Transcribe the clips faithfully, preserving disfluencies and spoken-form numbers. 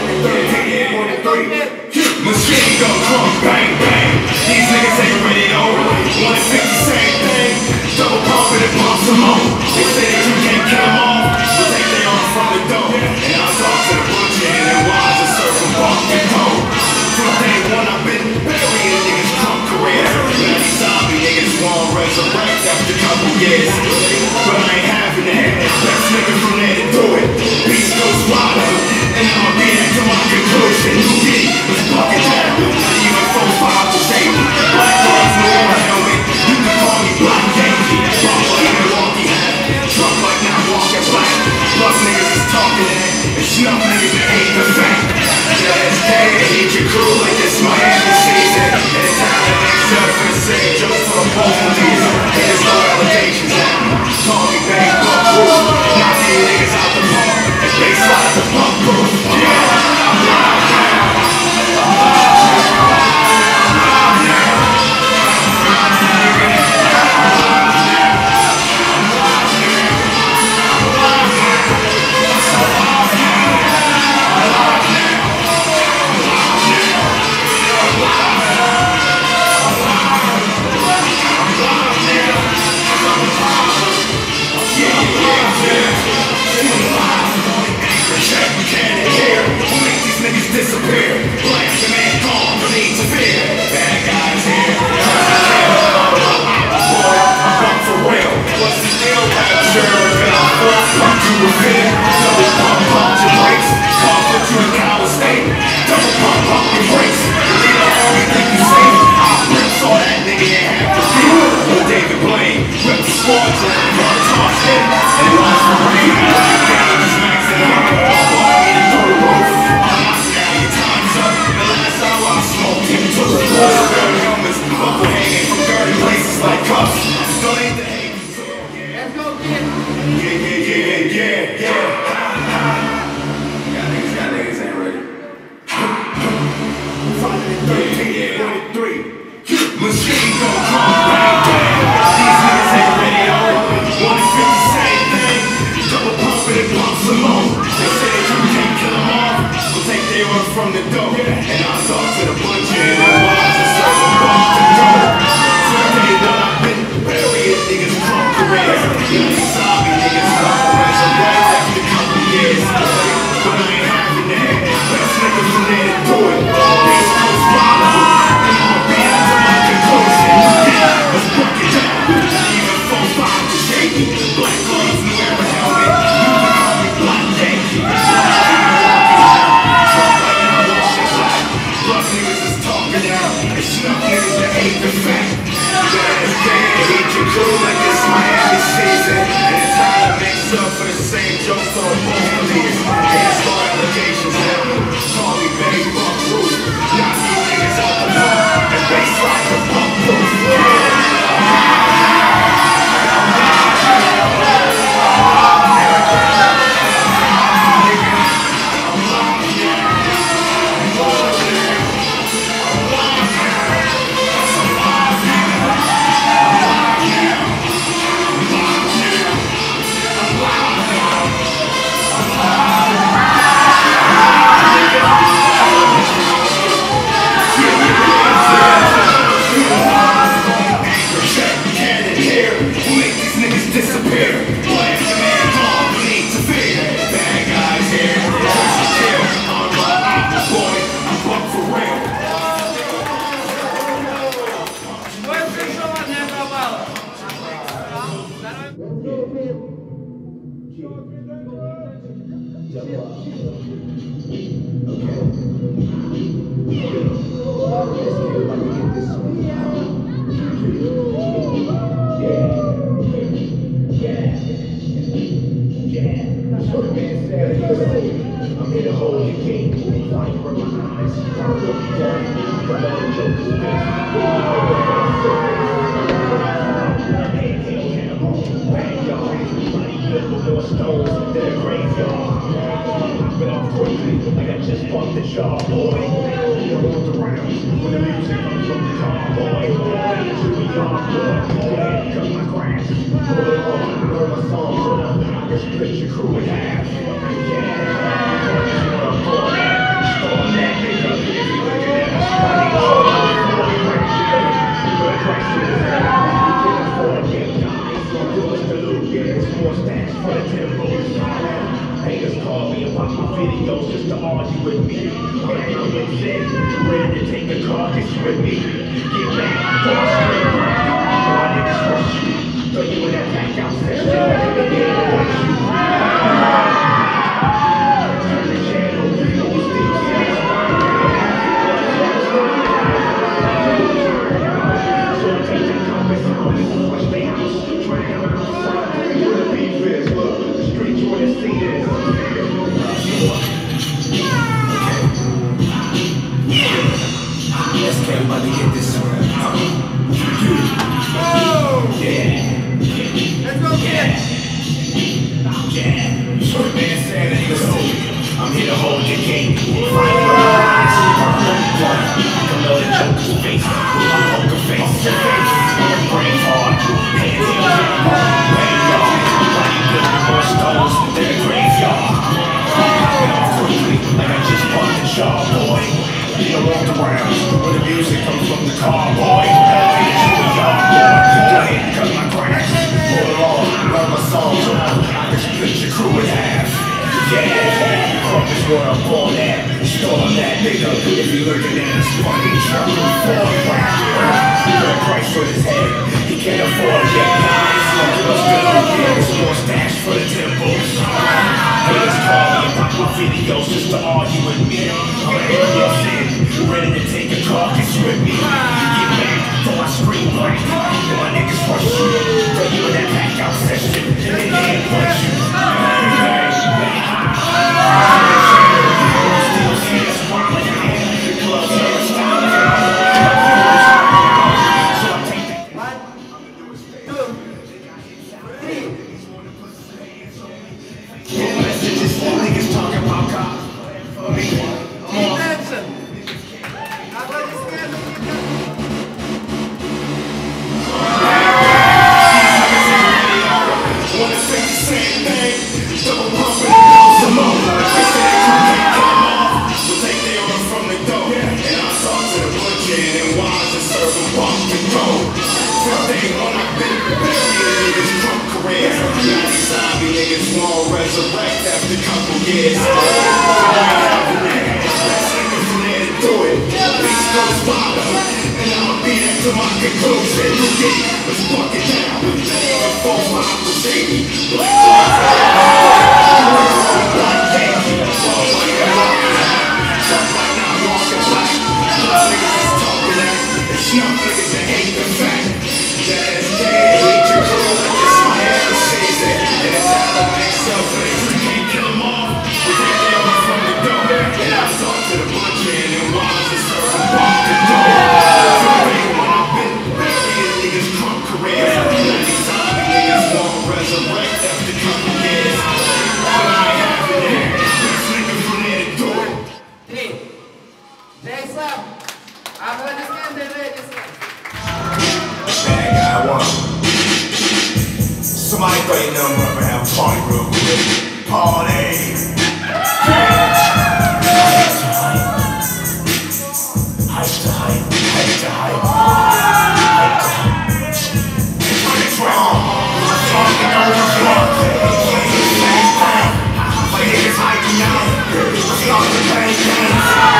Machine gun crunk, bang, bang. These niggas ain't ready to over. one fifty, same thing. Double pump it and pump some more. They say that you can't kill them all. We'll take their arm from the door. And I'll talk to the butcher and then watch the circle walk and toe. From day one, I've been burying niggas' Trump career. Now these zombie niggas won't resurrect after a couple years. But I ain't having that. Best nigga from there to do it. Beast goes wild. And I'ma be that to my conclusion. Giddy was fucking down. Not even four five to shake me. Black girls no on a helmet. You can call me Black Yankee. Walk like Milwaukee hat. Trump like not walking black. Plus niggas is talking that. And snuff niggas that ain't the fact. Last day, hit your crew like this Miami season. And it's time to make sure for the same joke for the both of these. And there's no allegations now. Call me bang, buck roof. Knock these niggas out the park. And they slide the pump proof. Yeah, I'm live now. I'm live now. I'm live now. I'm live now. I'm live now. I'm live now. I'm live now. I'm live now. I'm live now. I'm live now. I'm live now. I'm live. I'm live now. I'm live. Yeah, yeah, yeah. I'm live. Check, cannon here. Who make these niggas disappear? Blast the man gone, no need to fear. Bad guys here. Boy, I'm buck for real. What's the deal? Sure, been on four, pump to a fear. Double pump, pump your brakes. Call for to the cow state. Double pump, pump your brakes. Lead up on me, think you safe. I'll rip saw that nigga and have to feel. With David Blaine, rip the squads and run tossed in. And lost the rain. Games maxing out. Like cuffs, don't ain't the hate. Let's go get it. Yeah, yeah, yeah, yeah, yeah. Y'all niggas, y'all niggas ain't ready. thirteen, twenty-three. Machine gun crunk, bang, bang. These niggas ain't ready, yo. one fifty, same thing. Double pump it and pump some more. They say that you can't kill them all. We'll take their order from the door. And I'll talk to the butcher and then watch the circle bump the door. I've been burying niggas' Trump careers. These zombie niggas won't resurrect after a couple years. But I ain't having that. Best niggas from there to do it. These coast wild. And I'ma be out to my conclusion. Yeah, let's break it down. Not even four five to shake me. Black gloves, new era helmet. You can call me Black Yankee. Trump like I'm washing black. Plus niggas is talking now. And snuff niggas that ain't the fact. Last day, hit your crew like this Miami season. And it's time to make sure for the same joke for the both of these. And there's no allegations now. Call me bang, buck roof. Knock these niggas out the park. And they slide the pump proof. Split your crew in half. Yeah. Ready to take the carcass with me. Get back, boss, straight back. My niggas rush you. Throw you in that back out section. Yeah, watch you. Turn the channel. You still see so take the compass out. You watch the house. Drown outside. Where the beef is. Look, the streets wanna see this. Let's get about to get this one. Oh! Yeah. Let's go get it. Yeah. Short man said, ain't so I'm here to hold your king. Fight for your eyes. I can know the Joker's face. My poker face. I'm a brain hard. Hands in the graveyard. Body built more stones than a graveyard. Popping off quickly like I just bumped the jaw, boy. You walk around when the music comes from the car, boy. Elevators in the yard, boy. Go ahead and cut my grass. Hold on, learn my songs. I can split your crew in half. Yeah, crop is where I'm born at. Storm that nigga. If you looking at us funny, try to afford rap. Put a price on his head. He can't afford it yet. Let's go get his more stash for the temples. Haters call me and pop my videos just to argue with me. I'm an alien, ready to take a carcass with me. Get back, throw I scream black. And my niggas rush you. Throw you in that back out session. And they can't punch you. Still see us wildin' out. The clubs never stop. So I take that. One, two, three. Messages, niggas talking about God. Me. Attention. Agora esquerda. Wanna say the same thing, double pumping some more. They say that you can't come off, so take the order from the door. And I talk to the butcher and wise and serve them walk and go. Fifteen on I've been buried in niggas' drunk careers. Now these zombie niggas won't resurrect after a couple years. Do it, East Coast father, and I'ma be there to my conclusion. You get it, let's fuck it down. Four miles to see me, black black Yankee, all like a rock. Just like I'm walking black. Niggas is talking that, it's young niggas that hate the fact. That is dead, hate your girl like this my ever sees it. And it's how to make selfish, you can't kill them all. We take the other from the door, and I talk to the butcher and wise and serve them walk the door. When I've been buried in niggas' drunk careers, these zombie niggas won't resurrect after a couple years. But I ain't having it. This nigga from there to do it. Three. Jason. Agora esquerda, ready, sir. Bad guy one. Somebody throw your number up and have a party real quick. Party. Hype to hype, hype to hype, hype to hype. What's wrong? Talking over blood. Same thing. My niggas hyping now. Let's start the bang bang.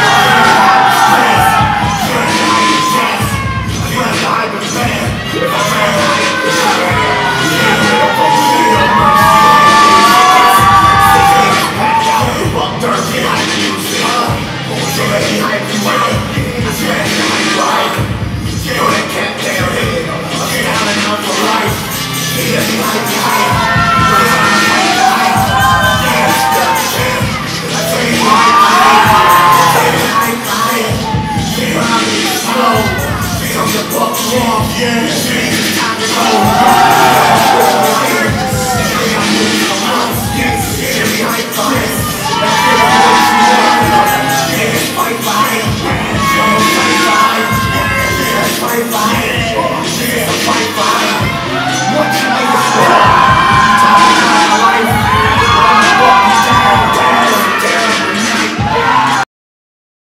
Friend the hype is chance. Friend the hype is fan. If I friend the hype is fan. Yeah, we're gonna see your mercy. Six niggas packed out. Buck dirt, get hype music. So let me hype you out. Smash the hype right. Kill that cat down here. Down and out for life. He doesn't like the hype.